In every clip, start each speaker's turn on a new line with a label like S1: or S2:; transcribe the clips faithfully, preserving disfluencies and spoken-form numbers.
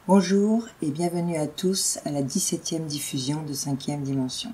S1: Bonjour et bienvenue à tous à la dix-septième diffusion de cinquième dimension.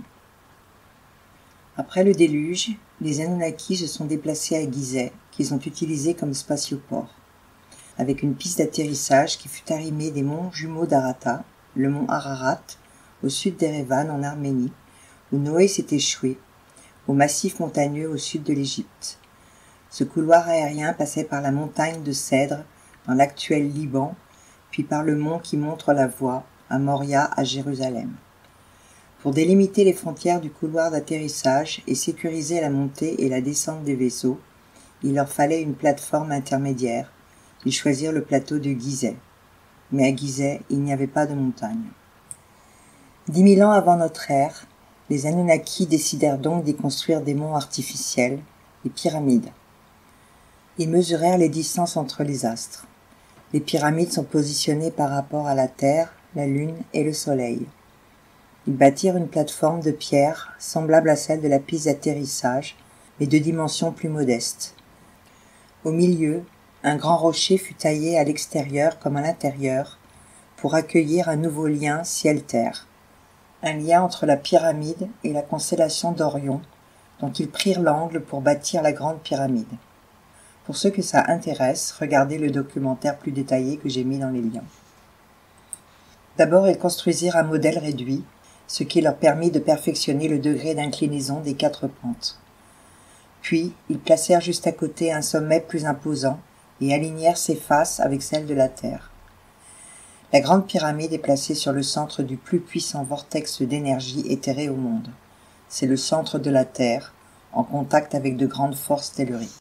S1: Après le déluge, les Anunnaki se sont déplacés à Gizeh, qu'ils ont utilisé comme spatioport, avec une piste d'atterrissage qui fut arrimée des monts jumeaux d'Arata, le mont Ararat, au sud d'Erevan en Arménie, où Noé s'est échoué, au massif montagneux au sud de l'Égypte. Ce couloir aérien passait par la montagne de Cèdre, dans l'actuel Liban, puis par le mont qui montre la voie, à Moria, à Jérusalem. Pour délimiter les frontières du couloir d'atterrissage et sécuriser la montée et la descente des vaisseaux, il leur fallait une plateforme intermédiaire. Ils choisirent le plateau de Gizeh. Mais à Gizeh, il n'y avait pas de montagne. Dix mille ans avant notre ère, les Anunnaki décidèrent donc d'y construire des monts artificiels, les pyramides. Ils mesurèrent les distances entre les astres. Les pyramides sont positionnées par rapport à la Terre, la Lune et le Soleil. Ils bâtirent une plateforme de pierre semblable à celle de la piste d'atterrissage, mais de dimensions plus modestes. Au milieu, un grand rocher fut taillé à l'extérieur comme à l'intérieur pour accueillir un nouveau lien ciel-terre, un lien entre la pyramide et la constellation d'Orion, dont ils prirent l'angle pour bâtir la grande pyramide. Pour ceux que ça intéresse, regardez le documentaire plus détaillé que j'ai mis dans les liens. D'abord, ils construisirent un modèle réduit, ce qui leur permit de perfectionner le degré d'inclinaison des quatre pentes. Puis, ils placèrent juste à côté un sommet plus imposant et alignèrent ses faces avec celles de la Terre. La grande pyramide est placée sur le centre du plus puissant vortex d'énergie éthérée au monde. C'est le centre de la Terre, en contact avec de grandes forces telluriques.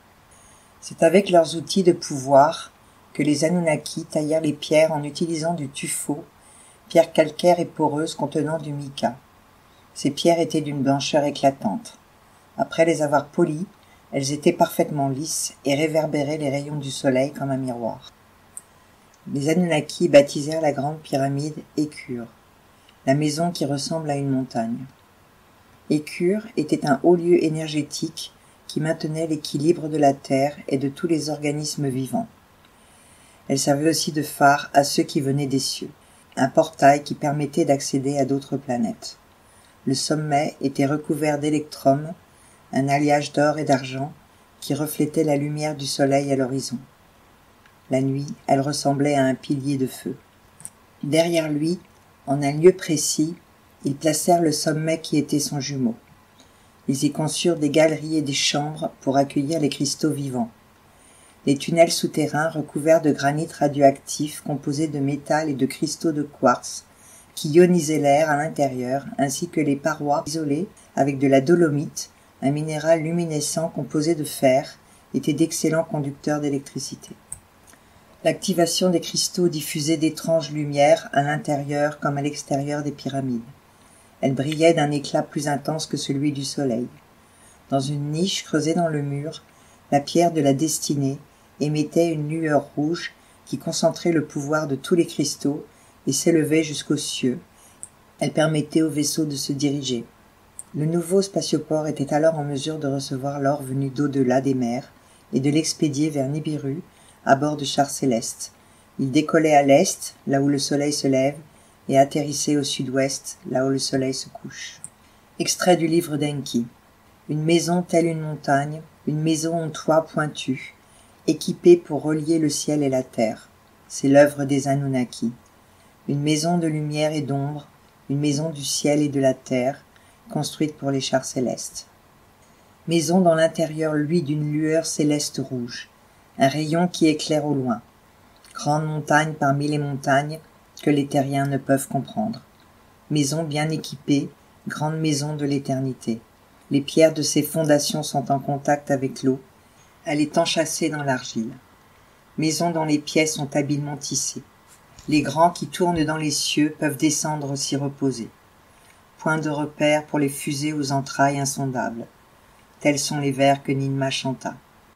S1: C'est avec leurs outils de pouvoir que les Anunnaki taillèrent les pierres en utilisant du tuffeau, pierre calcaire et poreuse contenant du mica. Ces pierres étaient d'une blancheur éclatante. Après les avoir polies, elles étaient parfaitement lisses et réverbéraient les rayons du soleil comme un miroir. Les Anunnaki baptisèrent la grande pyramide Ekkur, la maison qui ressemble à une montagne. Ekkur était un haut lieu énergétique qui maintenait l'équilibre de la Terre et de tous les organismes vivants. Elle servait aussi de phare à ceux qui venaient des cieux, un portail qui permettait d'accéder à d'autres planètes. Le sommet était recouvert d'électrum, un alliage d'or et d'argent qui reflétait la lumière du soleil à l'horizon. La nuit, elle ressemblait à un pilier de feu. Derrière lui, en un lieu précis, ils placèrent le sommet qui était son jumeau. Ils y conçurent des galeries et des chambres pour accueillir les cristaux vivants. Les tunnels souterrains recouverts de granit radioactif composés de métal et de cristaux de quartz qui ionisaient l'air à l'intérieur, ainsi que les parois isolées avec de la dolomite, un minéral luminescent composé de fer, étaient d'excellents conducteurs d'électricité. L'activation des cristaux diffusait d'étranges lumières à l'intérieur comme à l'extérieur des pyramides. Elle brillait d'un éclat plus intense que celui du soleil. Dans une niche creusée dans le mur, la pierre de la destinée émettait une lueur rouge qui concentrait le pouvoir de tous les cristaux et s'élevait jusqu'aux cieux. Elle permettait au vaisseau de se diriger. Le nouveau spatioport était alors en mesure de recevoir l'or venu d'au-delà des mers et de l'expédier vers Nibiru à bord de chars célestes. Il décollait à l'est, là où le soleil se lève, et atterrissait au sud-ouest, là où le soleil se couche. Extrait du livre d'Enki. Une maison telle une montagne, une maison au toit pointu, équipée pour relier le ciel et la terre. C'est l'œuvre des Anunnaki. Une maison de lumière et d'ombre, une maison du ciel et de la terre, construite pour les chars célestes. Maison dans l'intérieur luit d'une lueur céleste rouge, un rayon qui éclaire au loin. Grande montagne parmi les montagnes, que les terriens ne peuvent comprendre. Maison bien équipée, grande maison de l'éternité. Les pierres de ses fondations sont en contact avec l'eau. Elle est enchâssée dans l'argile. Maison dont les pièces sont habilement tissées. Les grands qui tournent dans les cieux peuvent descendre s'y reposer. Point de repère pour les fusées aux entrailles insondables. Tels sont les vers que Ninma chanta.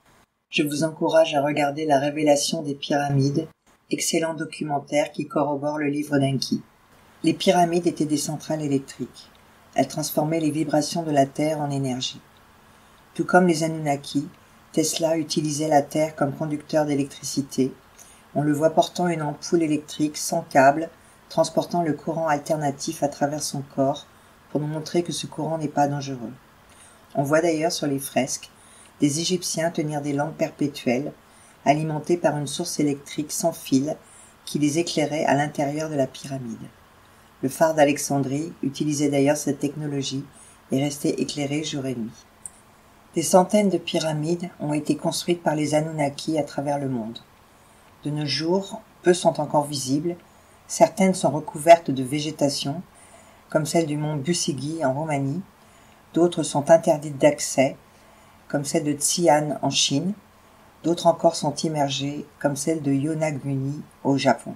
S1: Je vous encourage à regarder La Révélation des pyramides, excellent documentaire qui corrobore le livre d'Enki. Les pyramides étaient des centrales électriques. Elles transformaient les vibrations de la Terre en énergie. Tout comme les Anunnaki, Tesla utilisait la Terre comme conducteur d'électricité, On le voit portant une ampoule électrique sans câble, transportant le courant alternatif à travers son corps pour nous montrer que ce courant n'est pas dangereux. On voit d'ailleurs sur les fresques des Égyptiens tenir des lampes perpétuelles, alimentées par une source électrique sans fil qui les éclairait à l'intérieur de la pyramide. Le phare d'Alexandrie utilisait d'ailleurs cette technologie et restait éclairé jour et nuit. Des centaines de pyramides ont été construites par les Anunnaki à travers le monde. De nos jours, peu sont encore visibles, certaines sont recouvertes de végétation, comme celle du mont Busigi en Roumanie, d'autres sont interdites d'accès, comme celle de Xi'an en Chine, d'autres encore sont immergées, comme celle de Yonaguni au Japon.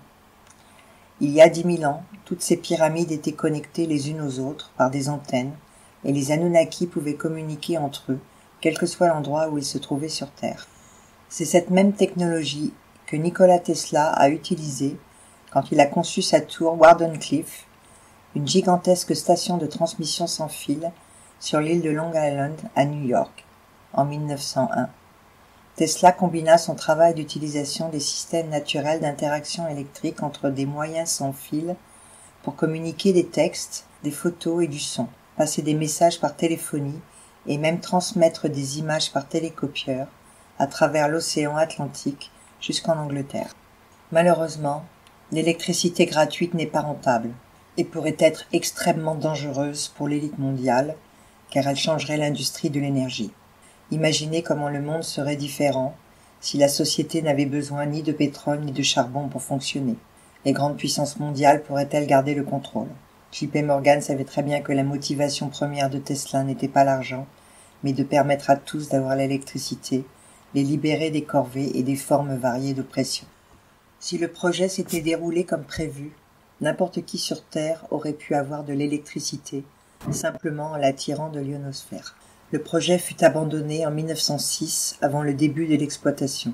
S1: Il y a dix mille ans, toutes ces pyramides étaient connectées les unes aux autres par des antennes, et les Anunnaki pouvaient communiquer entre eux, quel que soit l'endroit où ils se trouvaient sur Terre. C'est cette même technologie que Nikola Tesla a utilisée quand il a conçu sa tour Wardenclyffe, une gigantesque station de transmission sans fil sur l'île de Long Island à New York, en mille neuf cent un. Tesla combina son travail d'utilisation des systèmes naturels d'interaction électrique entre des moyens sans fil pour communiquer des textes, des photos et du son, passer des messages par téléphonie et même transmettre des images par télécopieur à travers l'océan Atlantique jusqu'en Angleterre. Malheureusement, l'électricité gratuite n'est pas rentable et pourrait être extrêmement dangereuse pour l'élite mondiale car elle changerait l'industrie de l'énergie. Imaginez comment le monde serait différent si la société n'avait besoin ni de pétrole ni de charbon pour fonctionner. Les grandes puissances mondiales pourraient-elles garder le contrôle? J P Morgan savait très bien que la motivation première de Tesla n'était pas l'argent, mais de permettre à tous d'avoir l'électricité, les libérer des corvées et des formes variées d'oppression. Si le projet s'était déroulé comme prévu, n'importe qui sur Terre aurait pu avoir de l'électricité, simplement en l'attirant de l'ionosphère. Le projet fut abandonné en mille neuf cent six, avant le début de l'exploitation.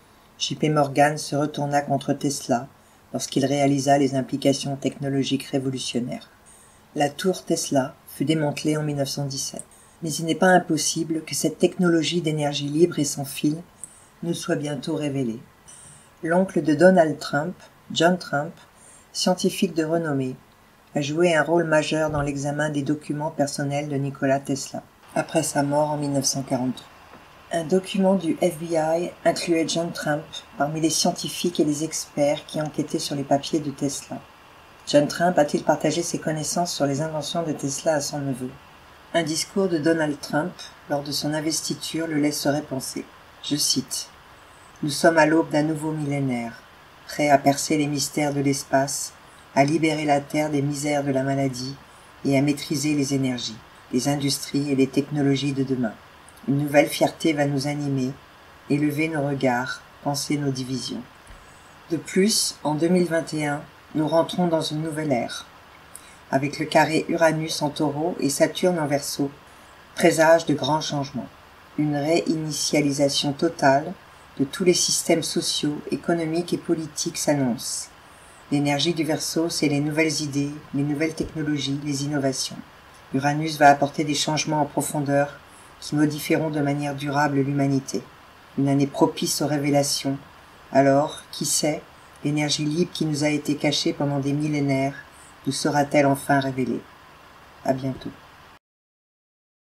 S1: J P Morgan se retourna contre Tesla lorsqu'il réalisa les implications technologiques révolutionnaires. La tour Tesla fut démantelée en mille neuf cent dix-sept. Mais il n'est pas impossible que cette technologie d'énergie libre et sans fil nous soit bientôt révélée. L'oncle de Donald Trump, John Trump, scientifique de renommée, a joué un rôle majeur dans l'examen des documents personnels de Nikola Tesla, après sa mort en mille neuf cent quarante-trois. Un document du F B I incluait John Trump parmi les scientifiques et les experts qui enquêtaient sur les papiers de Tesla. John Trump a-t-il partagé ses connaissances sur les inventions de Tesla à son neveu? Un discours de Donald Trump lors de son investiture le laisserait penser. Je cite : « Nous sommes à l'aube d'un nouveau millénaire, prêt à percer les mystères de l'espace, à libérer la Terre des misères de la maladie et à maîtriser les énergies, les industries et les technologies de demain. Une nouvelle fierté va nous animer, élever nos regards, penser nos divisions. » De plus, en deux mille vingt et un, nous rentrons dans une nouvelle ère. Avec le carré Uranus en Taureau et Saturne en Verseau, présage de grands changements. Une réinitialisation totale de tous les systèmes sociaux, économiques et politiques s'annonce. L'énergie du Verseau, c'est les nouvelles idées, les nouvelles technologies, les innovations. Uranus va apporter des changements en profondeur qui modifieront de manière durable l'humanité. Une année propice aux révélations. Alors, qui sait, l'énergie libre qui nous a été cachée pendant des millénaires nous sera-t-elle enfin révélée? À bientôt.